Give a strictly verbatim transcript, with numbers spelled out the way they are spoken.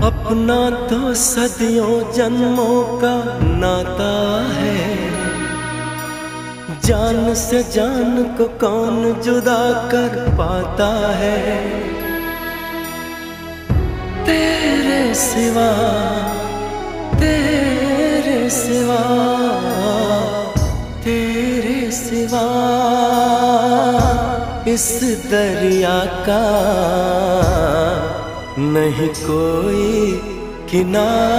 अपना तो सदियों जन्मों का नाता है, जान से जान को कौन जुदा कर पाता है। तेरे सिवा तेरे सिवा तेरे सिवा इस दरिया का नहीं कोई किनारा।